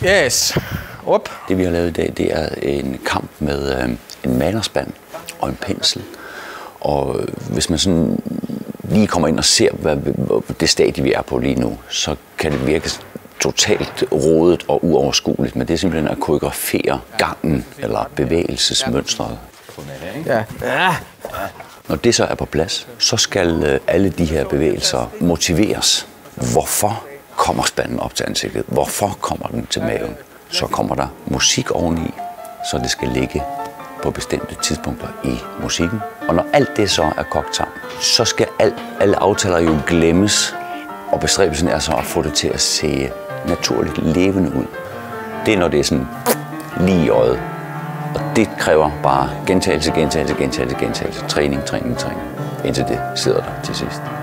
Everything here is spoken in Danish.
Yes. Op. Det vi har lavet i dag, det er en kamp med en malerspand og en pensel. Og hvis man sådan lige kommer ind og ser, hvad det stadie vi er på lige nu, så kan det virke totalt rodet og uoverskueligt, men det er simpelthen at koreografere gangen eller bevægelsesmønstret. Ja. Ja. Når det så er på plads, så skal alle de her bevægelser motiveres. Hvorfor kommer spanden op til ansigtet? Hvorfor kommer den til maven? Så kommer der musik oveni, så det skal ligge på bestemte tidspunkter i musikken. Og når alt det så er kogt sammen, så skal alle aftaler jo glemmes, og bestræbelsen er så at få det til at se naturligt levende ud. Det er, når det er sådan lige i øjet. Og det kræver bare gentagelse, træning, indtil det sidder der til sidst.